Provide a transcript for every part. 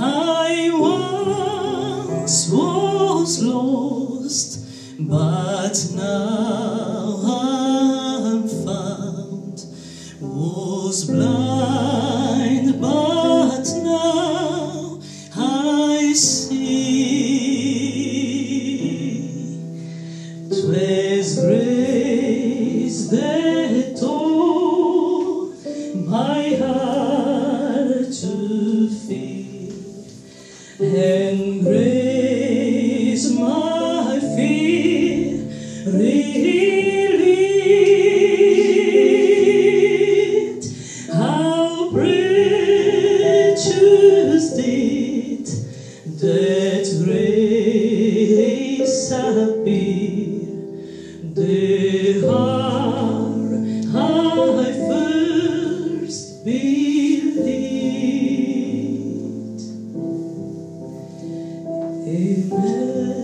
I once was lost, but now I'm found. Was blind, but now I see. 'Twas grace that taught my heart to fear, and grace my fear relieved. How precious did that grace appear, the hour I first believed. Amen.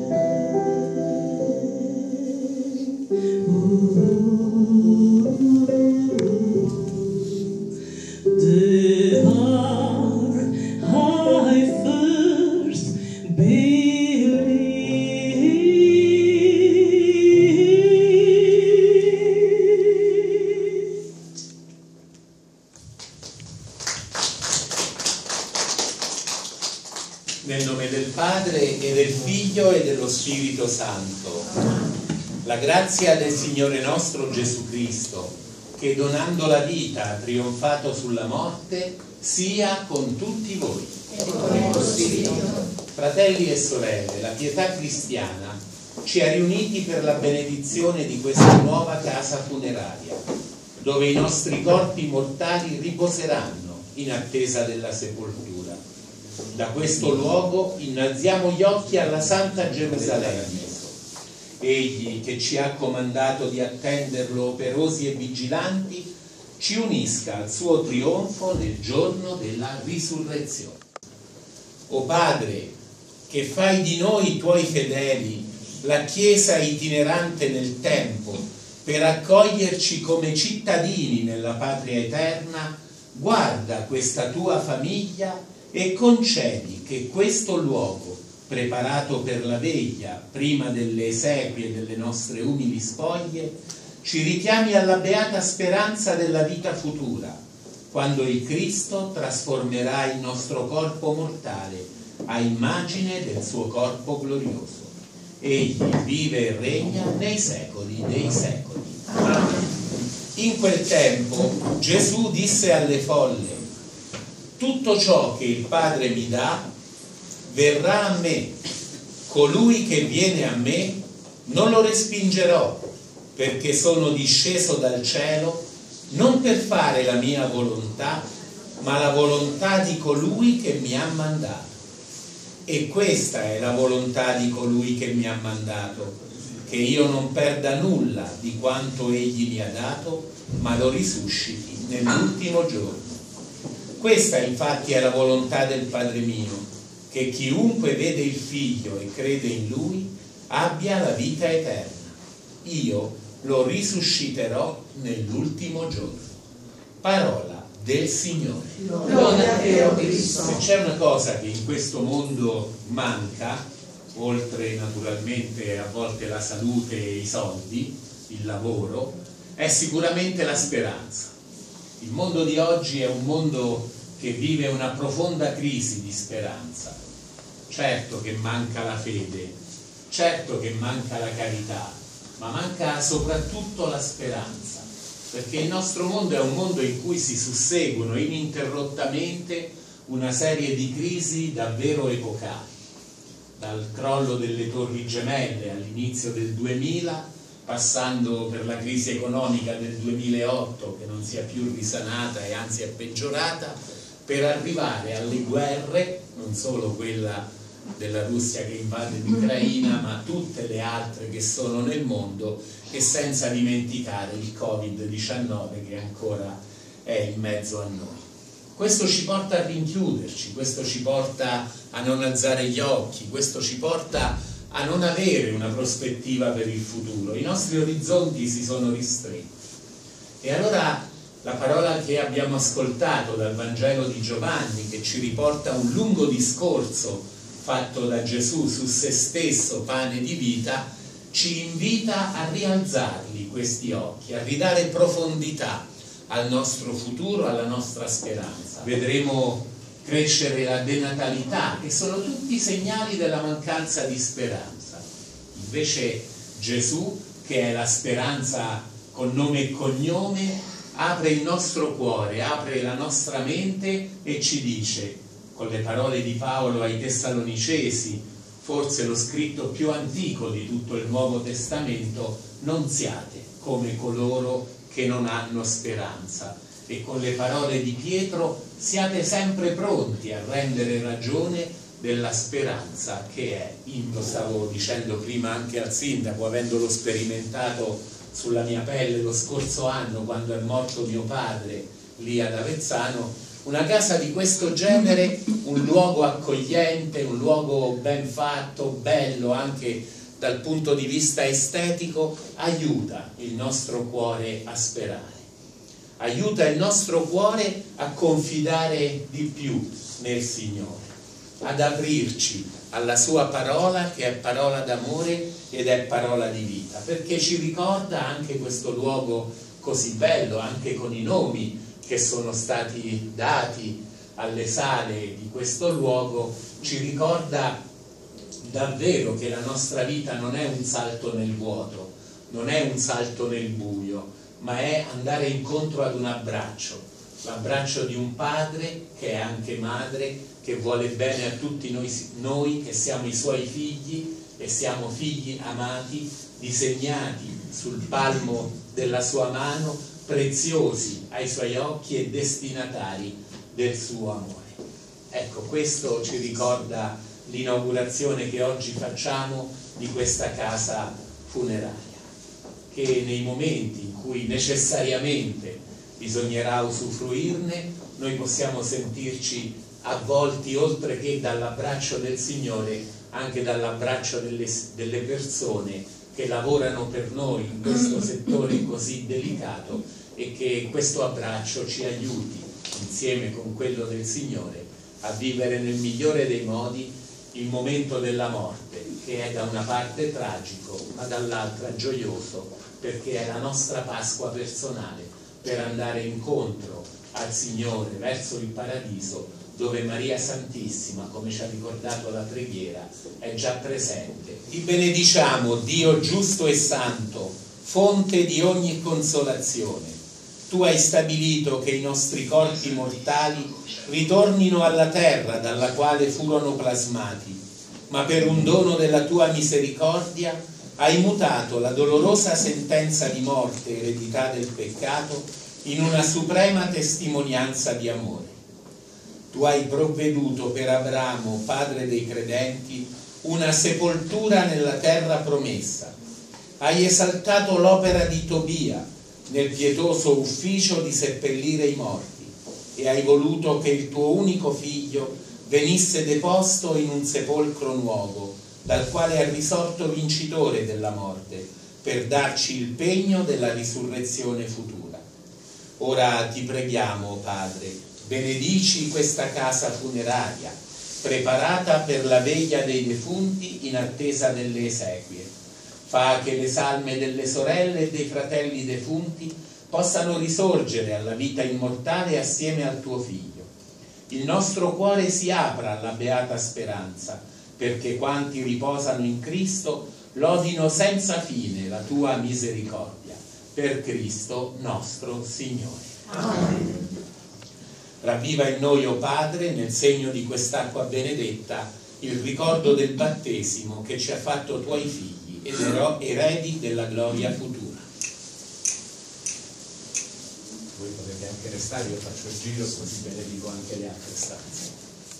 The hour I first believed. Nel nome del Padre e del Figlio e dello Spirito Santo. La grazia del Signore nostro Gesù Cristo, che donando la vita ha trionfato sulla morte, sia con tutti voi. E con il tuo spirito. Fratelli e sorelle, la pietà cristiana ci ha riuniti per la benedizione di questa nuova casa funeraria, dove i nostri corpi mortali riposeranno in attesa della sepoltura. Da questo luogo innalziamo gli occhi alla Santa Gerusalemme. Egli, che ci ha comandato di attenderlo operosi e vigilanti, ci unisca al suo trionfo nel giorno della risurrezione. O Padre, che fai di noi tuoi fedeli la Chiesa itinerante nel tempo per accoglierci come cittadini nella patria eterna, guarda questa tua famiglia e concedi che questo luogo, preparato per la veglia prima delle esequie delle nostre umili spoglie, ci richiami alla beata speranza della vita futura, quando il Cristo trasformerà il nostro corpo mortale a immagine del suo corpo glorioso. Egli vive e regna nei secoli dei secoli. Amen. In quel tempo Gesù disse alle folle: tutto ciò che il Padre mi dà verrà a me. Colui che viene a me non lo respingerò, perché sono disceso dal cielo non per fare la mia volontà, ma la volontà di colui che mi ha mandato. E questa è la volontà di colui che mi ha mandato, che io non perda nulla di quanto egli mi ha dato, ma lo risusciti nell'ultimo giorno. Questa infatti è la volontà del Padre mio, che chiunque vede il Figlio e crede in Lui abbia la vita eterna. Io lo risusciterò nell'ultimo giorno. Parola del Signore. Lode a te, o Cristo. Se c'è una cosa che in questo mondo manca, oltre naturalmente a volte la salute e i soldi, il lavoro, è sicuramente la speranza. Il mondo di oggi è un mondo che vive una profonda crisi di speranza. Certo che manca la fede, certo che manca la carità, ma manca soprattutto la speranza, perché il nostro mondo è un mondo in cui si susseguono ininterrottamente una serie di crisi davvero epocali, dal crollo delle Torri Gemelle all'inizio del 2000, passando per la crisi economica del 2008 che non si è più risanata e anzi è peggiorata, per arrivare alle guerre, non solo quella della Russia che invade l'Ucraina, ma tutte le altre che sono nel mondo, e senza dimenticare il Covid-19 che ancora è in mezzo a noi. Questo ci porta a rinchiuderci, questo ci porta a non alzare gli occhi, questo ci porta a non avere una prospettiva per il futuro. I nostri orizzonti si sono ristretti. E allora La parola che abbiamo ascoltato dal Vangelo di Giovanni, che ci riporta un lungo discorso fatto da Gesù su se stesso, pane di vita, ci invita a rialzarli questi occhi, a ridare profondità al nostro futuro, alla nostra speranza. Vedremo crescere la denatalità, che sono tutti segnali della mancanza di speranza. Invece Gesù, che è la speranza con nome e cognome, apre il nostro cuore, apre la nostra mente e ci dice, con le parole di Paolo ai Tessalonicesi, forse lo scritto più antico di tutto il Nuovo Testamento, non siate come coloro che non hanno speranza. E con le parole di Pietro, siate sempre pronti a rendere ragione della speranza che è. Lo stavo dicendo prima anche al sindaco, avendolo sperimentato sulla mia pelle lo scorso anno quando è morto mio padre lì ad Avezzano. Una casa di questo genere, un luogo accogliente, un luogo ben fatto, bello anche dal punto di vista estetico, aiuta il nostro cuore a sperare, aiuta il nostro cuore a confidare di più nel Signore, ad aprirci alla sua parola, che è parola d'amore ed è parola di vita, perché ci ricorda anche questo luogo così bello, anche con i nomi che sono stati dati alle sale di questo luogo, ci ricorda davvero che la nostra vita non è un salto nel vuoto, non è un salto nel buio, ma è andare incontro ad un abbraccio, l'abbraccio di un padre che è anche madre, che vuole bene a tutti noi che siamo i suoi figli e siamo figli amati, disegnati sul palmo della sua mano, preziosi ai suoi occhi e destinatari del suo amore. Ecco, questo ci ricorda l'inaugurazione che oggi facciamo di questa casa funeraria, che nei momenti in cui necessariamente bisognerà usufruirne, noi possiamo sentirci avvolti, oltre che dall'abbraccio del Signore, anche dall'abbraccio delle persone che lavorano per noi in questo settore così delicato, e che questo abbraccio ci aiuti, insieme con quello del Signore, a vivere nel migliore dei modi il momento della morte, che è da una parte tragico ma dall'altra gioioso, perché è la nostra Pasqua personale per andare incontro al Signore verso il paradiso, dove Maria Santissima, come ci ha ricordato la preghiera, è già presente. Ti benediciamo, Dio giusto e santo, fonte di ogni consolazione. Tu hai stabilito che i nostri corpi mortali ritornino alla terra dalla quale furono plasmati, ma per un dono della tua misericordia hai mutato la dolorosa sentenza di morte e eredità del peccato in una suprema testimonianza di amore. Tu hai provveduto per Abramo, padre dei credenti, una sepoltura nella terra promessa. Hai esaltato l'opera di Tobia nel pietoso ufficio di seppellire i morti, e hai voluto che il tuo unico figlio venisse deposto in un sepolcro nuovo, dal quale è risorto vincitore della morte, per darci il pegno della risurrezione futura. Ora ti preghiamo, Padre, benedici questa casa funeraria, preparata per la veglia dei defunti in attesa delle esequie. Fa che le salme delle sorelle e dei fratelli defunti possano risorgere alla vita immortale assieme al tuo Figlio. Il nostro cuore si apra alla beata speranza, perché quanti riposano in Cristo lodino senza fine la tua misericordia. Per Cristo nostro Signore. Amen. Ravviva in noi, o Padre, nel segno di quest'acqua benedetta, il ricordo del battesimo che ci ha fatto tuoi figli ed eredi della gloria futura. Voi potete anche restare, io faccio il giro così benedico anche le altre stanze.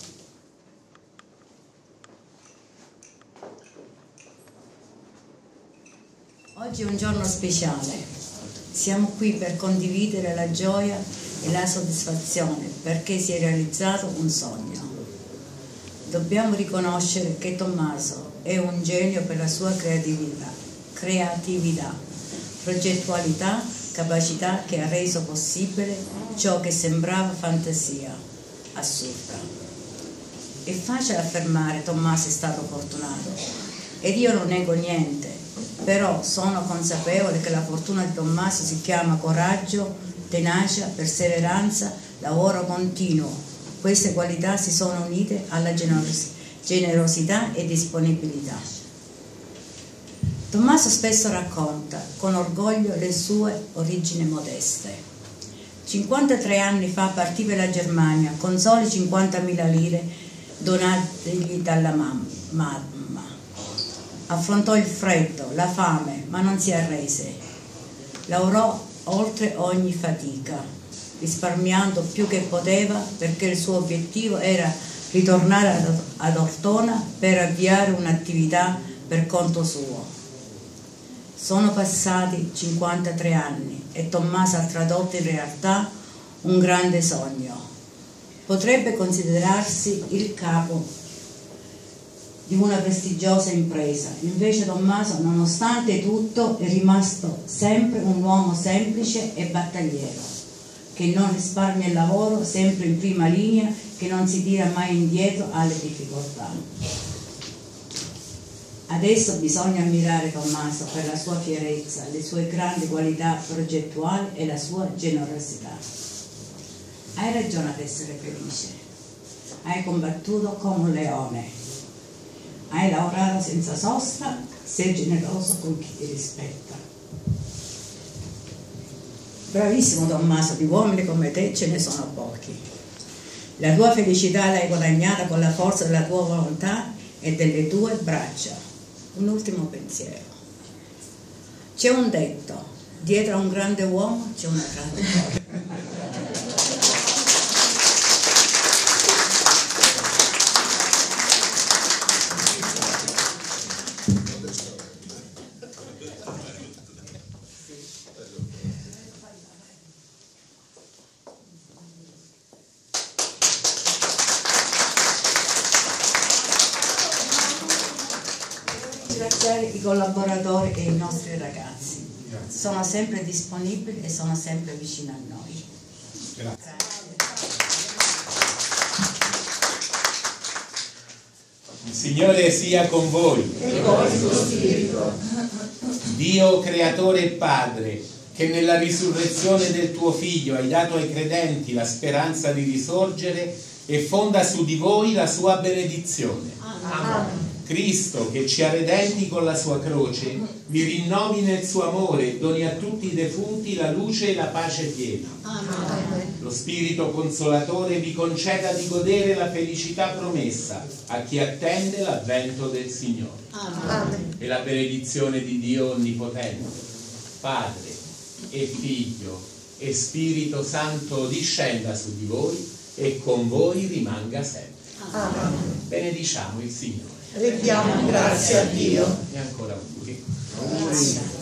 Oggi è un giorno speciale. Siamo qui per condividere la gioia e la soddisfazione perché si è realizzato un sogno. Dobbiamo riconoscere che Tommaso è un genio per la sua creatività, progettualità capacità che ha reso possibile ciò che sembrava fantasia assurda. È facile affermare Tommaso è stato fortunato ed io non nego niente, però sono consapevole che la fortuna di Tommaso si chiama coraggio, tenacia, perseveranza, lavoro continuo. Queste qualità si sono unite alla generosità e disponibilità. Tommaso spesso racconta con orgoglio le sue origini modeste. 53 anni fa partì per la Germania con soli 50.000 lire donategli dalla mamma. Affrontò il freddo, la fame, ma non si arrese. Lavorò oltre ogni fatica, risparmiando più che poteva perché il suo obiettivo era ritornare ad Ortona per avviare un'attività per conto suo. Sono passati 53 anni e Tommaso ha tradotto in realtà un grande sogno. Potrebbe considerarsi il capo di una prestigiosa impresa, invece Tommaso, nonostante tutto, è rimasto sempre un uomo semplice e battagliero, che non risparmia il lavoro, sempre in prima linea, che non si tira mai indietro alle difficoltà. Adesso bisogna ammirare Tommaso per la sua fierezza, le sue grandi qualità progettuali e la sua generosità. Hai ragione ad essere felice, hai combattuto come un leone, hai lavorato senza sosta, sei generoso con chi ti rispetta. Bravissimo Tommaso, di uomini come te ce ne sono pochi. La tua felicità l'hai guadagnata con la forza della tua volontà e delle tue braccia. Un ultimo pensiero. C'è un detto, dietro a un grande uomo c'è una grande donna. Ringraziare i collaboratori e i nostri ragazzi. Sono sempre disponibili e sono sempre vicino a noi. Grazie. Il Signore sia con voi. E con il tuo spirito. Dio creatore e Padre, che nella risurrezione del tuo Figlio hai dato ai credenti la speranza di risorgere e fonda su di voi la sua benedizione. Amen. Cristo, che ci ha redenti con la sua croce, vi rinnovi nel suo amore e doni a tutti i defunti la luce e la pace piena. Amen. Lo Spirito Consolatore vi conceda di godere la felicità promessa a chi attende l'avvento del Signore. Amen. E la benedizione di Dio Onnipotente, Padre e Figlio e Spirito Santo discenda su di voi e con voi rimanga sempre. Amen. Benediciamo il Signore. Rendiamo grazie a Dio. E ancora auguri. Grazie.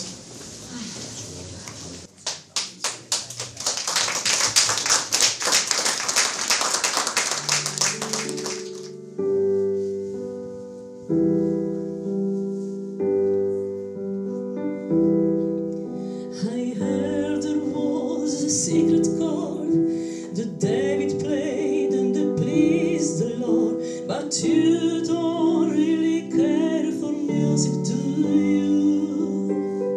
I heard there was a secret chord that David played and it pleased the Lord, but you don't really care for music, do you?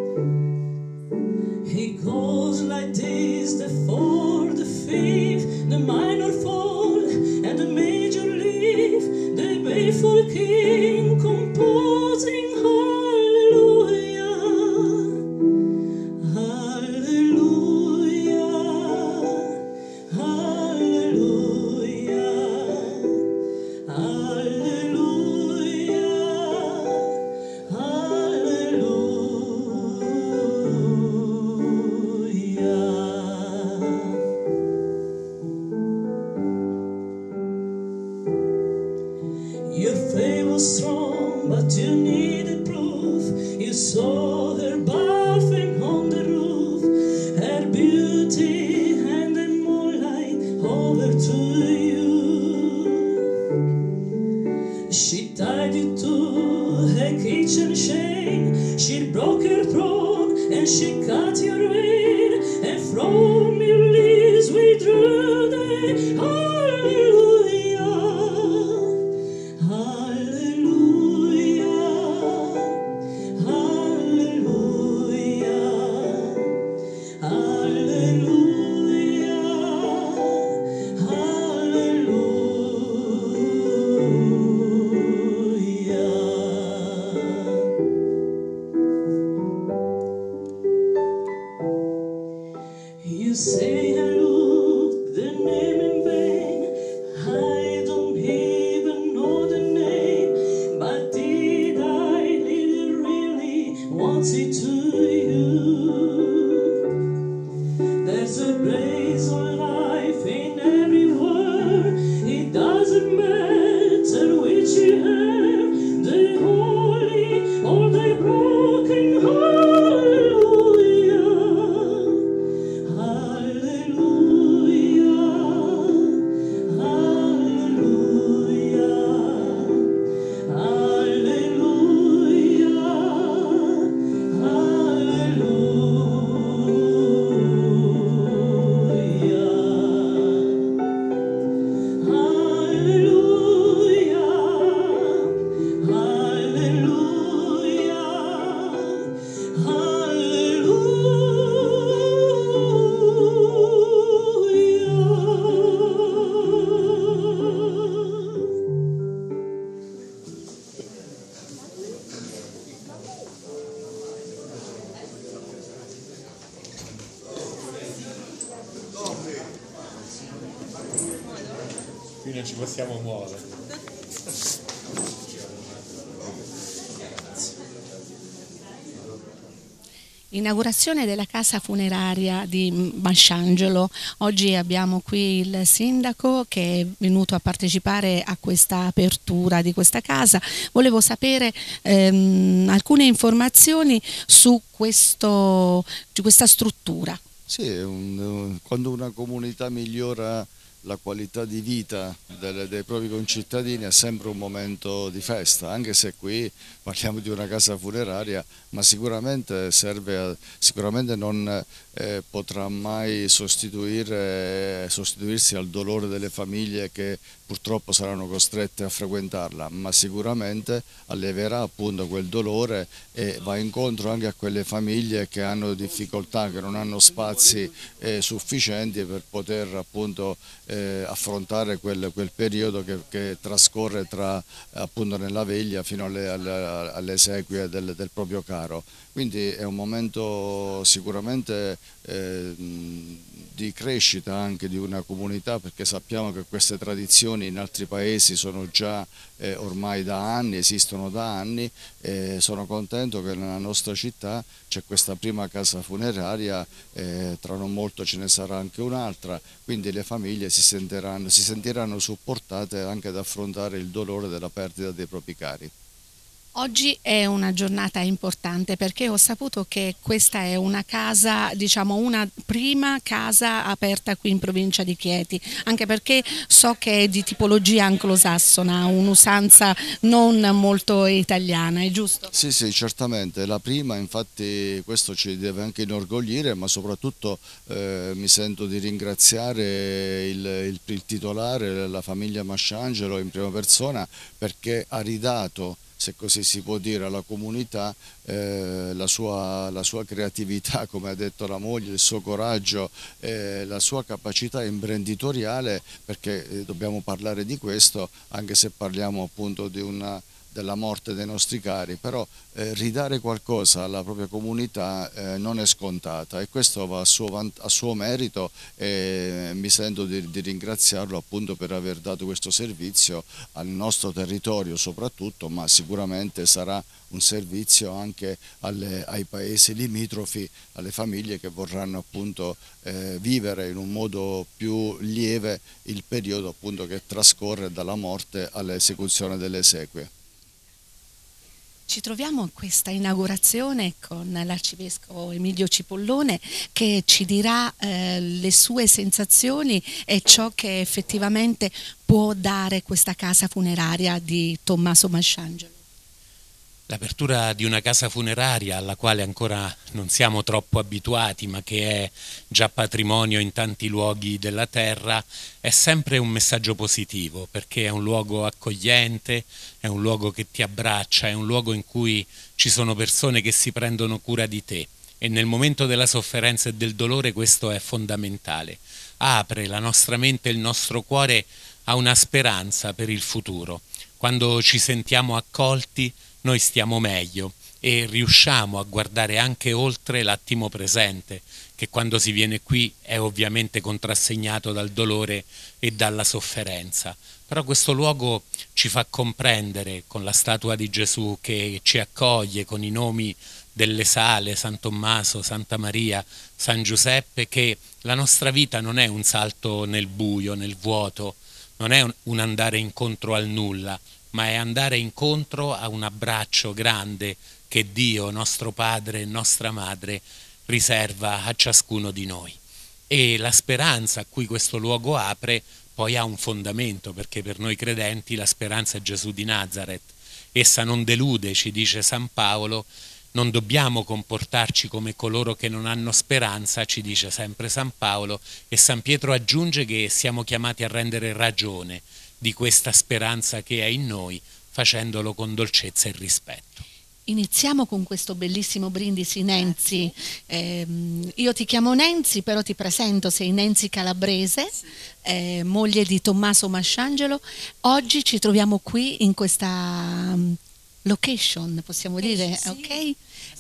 It goes like this: the fourth, the fifth, the minor fall, and the major lift, the faithful King composing hallelujah. Hallelujah, hallelujah, hallelujah, hallelujah. Your faith was strong, but you needed proof. You saw her bathing on the roof, her beauty and the moonlight over to you. She tied you to her kitchen chain, she broke her throne and she cut your veil, and from your lips we drew the hallelujah, hallelujah, hallelujah, hallelujah, hallelujah. You say I look the name in vain, I don't even know the name, but did I really want it to you? There's a place of life in every word, it doesn't matter which you have, the holy or the broken, hallelujah, hallelujah, hallelujah, Qui non ci possiamo muovere. Inaugurazione della casa funeraria di Masciangelo. Oggi abbiamo qui il sindaco che è venuto a partecipare a questa apertura di questa casa. Volevo sapere alcune informazioni su questa struttura. Sì, quando una comunità migliora la qualità di vita dei propri concittadini è sempre un momento di festa, anche se qui parliamo di una casa funeraria, ma sicuramente sicuramente non potrà mai sostituirsi al dolore delle famiglie che purtroppo saranno costrette a frequentarla, ma sicuramente alleverà appunto quel dolore e va incontro anche a quelle famiglie che hanno difficoltà, che non hanno spazi sufficienti per poter appunto affrontare quel periodo che trascorre appunto nella veglia fino alle esequie del proprio caro. Quindi è un momento sicuramente di crescita anche di una comunità, perché sappiamo che queste tradizioni in altri paesi sono già ormai da anni, esistono da anni, e sono contento che nella nostra città c'è questa prima casa funeraria, tra non molto ce ne sarà anche un'altra, quindi le famiglie si sentiranno supportate anche ad affrontare il dolore della perdita dei propri cari. Oggi è una giornata importante perché ho saputo che questa è una casa, diciamo una prima casa aperta qui in provincia di Chieti, anche perché so che è di tipologia anglosassona, un'usanza non molto italiana, è giusto? Sì, sì, certamente, la prima, infatti questo ci deve anche inorgoglire, ma soprattutto mi sento di ringraziare il titolare, la famiglia Masciangelo in prima persona, perché ha ridato, se così si può dire, alla comunità la sua creatività, come ha detto la moglie, il suo coraggio, la sua capacità imprenditoriale, perché dobbiamo parlare di questo, anche se parliamo appunto della morte dei nostri cari, però ridare qualcosa alla propria comunità non è scontata, e questo va a suo merito, e mi sento di ringraziarlo appunto per aver dato questo servizio al nostro territorio soprattutto, ma sicuramente sarà un servizio anche ai paesi limitrofi, alle famiglie che vorranno appunto vivere in un modo più lieve il periodo appunto che trascorre dalla morte all'esecuzione delle esequie. Ci troviamo in questa inaugurazione con l'arcivescovo Emilio Cipollone, che ci dirà le sue sensazioni e ciò che effettivamente può dare questa casa funeraria di Tommaso Masciangelo. L'apertura di una casa funeraria alla quale ancora non siamo troppo abituati, ma che è già patrimonio in tanti luoghi della terra, è sempre un messaggio positivo, perché è un luogo accogliente, è un luogo che ti abbraccia, è un luogo in cui ci sono persone che si prendono cura di te, e nel momento della sofferenza e del dolore questo è fondamentale. Apre la nostra mente e il nostro cuore a una speranza per il futuro. Quando ci sentiamo accolti, noi stiamo meglio e riusciamo a guardare anche oltre l'attimo presente, che quando si viene qui è ovviamente contrassegnato dal dolore e dalla sofferenza. Però questo luogo ci fa comprendere, con la statua di Gesù che ci accoglie, con i nomi delle sale, San Tommaso, Santa Maria, San Giuseppe, che la nostra vita non è un salto nel buio, nel vuoto, non è un andare incontro al nulla, ma è andare incontro a un abbraccio grande che Dio, nostro Padre e nostra Madre, riserva a ciascuno di noi. E la speranza a cui questo luogo apre poi ha un fondamento, perché per noi credenti la speranza è Gesù di Nazaret. Essa non delude, ci dice San Paolo, non dobbiamo comportarci come coloro che non hanno speranza, ci dice sempre San Paolo, e San Pietro aggiunge che siamo chiamati a rendere ragione di questa speranza che è in noi, facendolo con dolcezza e rispetto. Iniziamo con questo bellissimo brindisi, Nenzi. Io ti chiamo Nenzi, però ti presento, sei Nenzi Calabrese, moglie di Tommaso Masciangelo. Oggi ci troviamo qui in questa location, possiamo dire, sì, ok?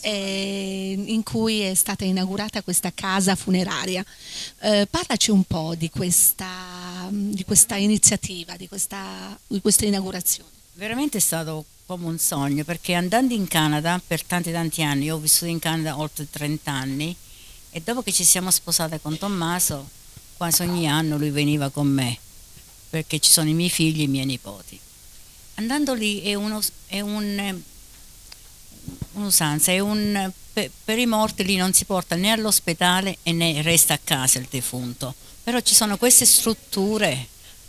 In cui è stata inaugurata questa casa funeraria. Parlaci un po' di questa iniziativa, di questa inaugurazione. Veramente è stato come un sogno, perché andando in Canada per tanti anni, io ho vissuto in Canada oltre 30 anni, e dopo che ci siamo sposate con Tommaso, quasi ogni anno lui veniva con me, perché ci sono i miei figli e i miei nipoti. Andando lì è un'usanza, per i morti lì non si porta né all'ospedale e né resta a casa il defunto, però ci sono queste strutture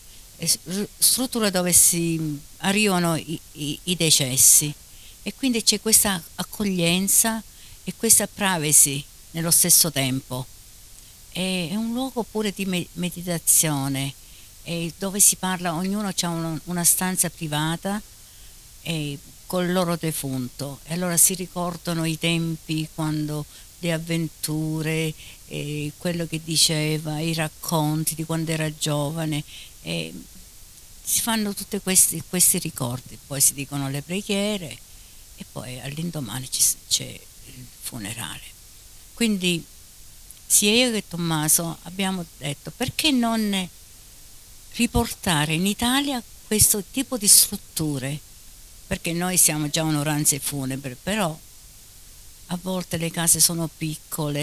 dove si arrivano i decessi, e quindi c'è questa accoglienza e questa privacy nello stesso tempo. È un luogo pure di meditazione, dove si parla, ognuno ha una stanza privata col loro defunto, e allora si ricordano i tempi, quando le avventure, quello che diceva, i racconti di quando era giovane, si fanno tutti questi ricordi, poi si dicono le preghiere e poi all'indomani c'è il funerale. Quindi sia io che Tommaso abbiamo detto, perché non riportare in Italia questo tipo di strutture, perché noi siamo già onoranze funebri, però a volte le case sono piccole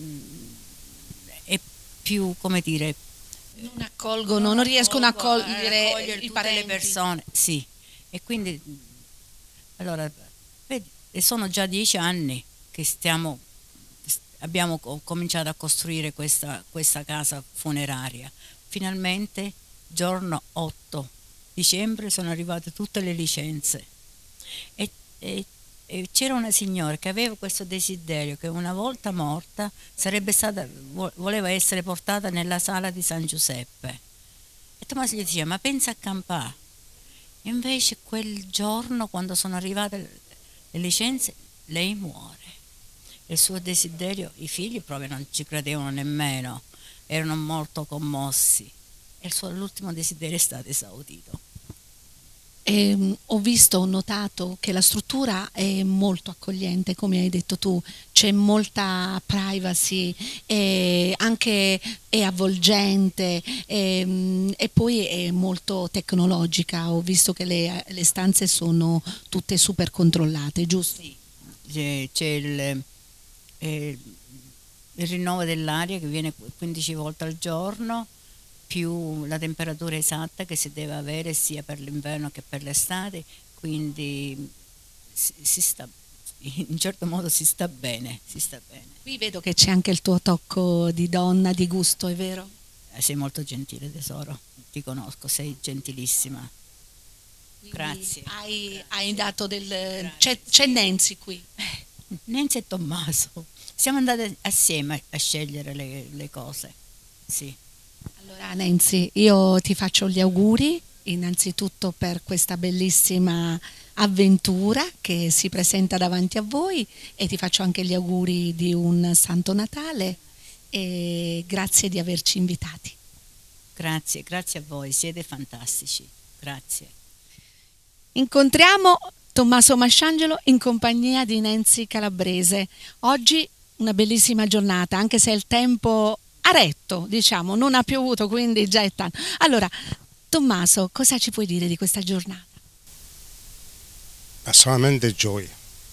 e più, come dire, non accolgono, non riescono a accogliere i tutte parenti. le persone, sì. E quindi, allora, vedi, sono già 10 anni che abbiamo cominciato a costruire questa casa funeraria. Finalmente, giorno 8 dicembre, sono arrivate tutte le licenze. E c'era una signora che aveva questo desiderio, che una volta morta voleva essere portata nella sala di San Giuseppe, e Tommaso gli diceva: ma pensa a campare. E invece quel giorno, quando sono arrivate le licenze, lei muore. Il suo desiderio, i figli proprio non ci credevano nemmeno, erano molto commossi, e l'ultimo desiderio è stato esaudito. Ho notato che la struttura è molto accogliente, come hai detto tu, c'è molta privacy, anche è avvolgente, e poi è molto tecnologica. Ho visto che le stanze sono tutte super controllate, giusto? Sì. C'è il rinnovo dell'aria che viene 15 volte al giorno, più la temperatura esatta che si deve avere sia per l'inverno che per l'estate, quindi in un certo modo si sta bene. Qui vedo che c'è anche il tuo tocco di donna, di gusto, è vero? Sei molto gentile, tesoro, ti conosco, sei gentilissima. Grazie. Hai dato del... C'è Nancy qui. Nancy e Tommaso, siamo andati assieme a scegliere le cose. Sì. Allora Nancy, io ti faccio gli auguri innanzitutto per questa bellissima avventura che si presenta davanti a voi e ti faccio anche gli auguri di un Santo Natale e grazie di averci invitati. Grazie a voi, siete fantastici. Grazie. Incontriamo Tommaso Masciangelo in compagnia di Nancy Calabrese. Oggi una bellissima giornata, anche se il tempo ha retto, diciamo, non ha piovuto, quindi già è tanto. Allora, Tommaso, cosa ci puoi dire di questa giornata? Ma solamente gioia.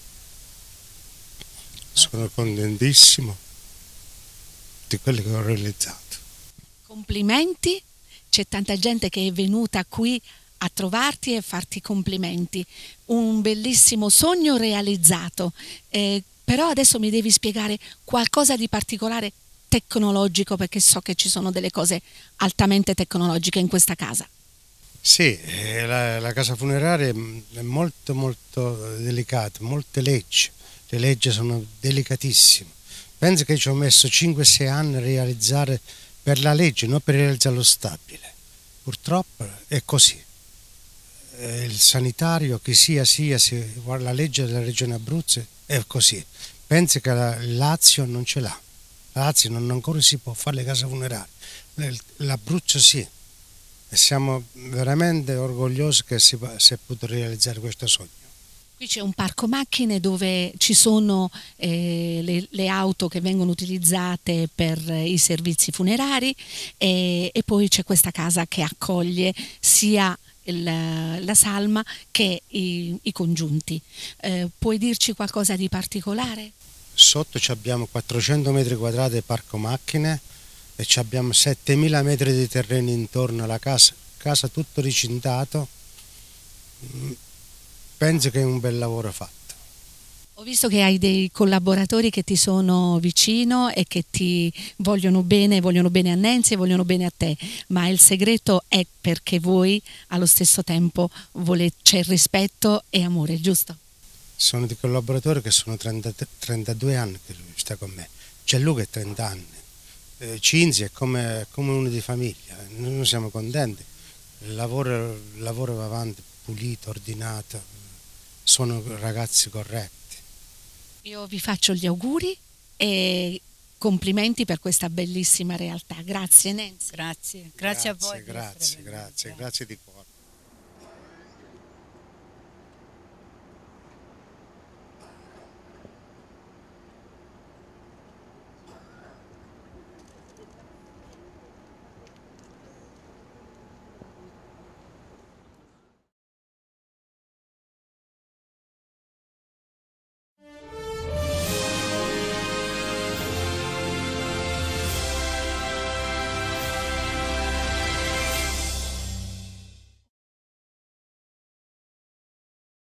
Sono contentissimo di quello che ho realizzato. Complimenti, c'è tanta gente che è venuta qui a trovarti e farti complimenti. Un bellissimo sogno realizzato, però adesso mi devi spiegare qualcosa di particolare tecnologico, perché so che ci sono delle cose altamente tecnologiche in questa casa. Sì, la casa funeraria è molto delicata, molte leggi, le leggi sono delicatissime. Penso che ci ho messo 5-6 anni a realizzare per la legge, non per realizzare lo stabile. Purtroppo è così. Il sanitario, chi sia, la legge della regione Abruzzo è così. Penso che il Lazio non ce l'ha. Lazio non ancora si può fare le case funerarie. L'Abruzzo sì. E siamo veramente orgogliosi che si è potuto realizzare questo sogno. Qui c'è un parco macchine dove ci sono le auto che vengono utilizzate per i servizi funerari e poi c'è questa casa che accoglie sia la salma che i congiunti. Puoi dirci qualcosa di particolare? Sotto abbiamo 400 metri quadrati di parco macchine e abbiamo 7.000 metri di terreno intorno alla casa tutto ricintato. Penso che è un bel lavoro fatto. Ho visto che hai dei collaboratori che ti sono vicino e che ti vogliono bene a Nancy e vogliono bene a te, ma il segreto è perché voi allo stesso tempo c'è rispetto e amore, giusto? Sono dei collaboratori che sono 32 anni che lui sta con me. Gianluca è 30 anni. Cinzia è come uno di famiglia. Noi siamo contenti. Il lavoro va avanti, pulito, ordinato. Sono ragazzi corretti. Io vi faccio gli auguri e complimenti per questa bellissima realtà. Grazie Nancy. Grazie a voi. Grazie di cuore.